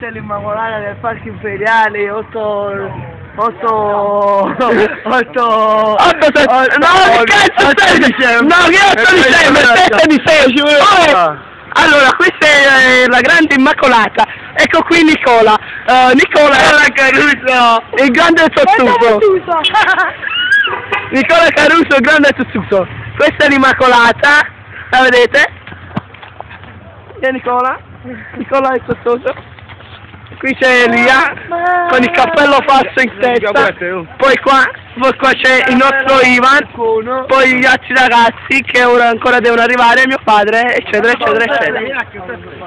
l'Immacolata del Parco Imperiale, 8 Allora, questa è la grande Immacolata. Ecco qui Nicola. Nicola Caruso, il grande Tozzuto. Nicola Caruso, il grande Tozzuto. Questa è l'Immacolata, la vedete? E Nicola? Nicola è Tozzuto. Qui c'è Elia con il cappello falso in testa. Poi qua c'è il nostro Ivan. Poi gli altri ragazzi che ora ancora devono arrivare, mio padre, eccetera eccetera eccetera.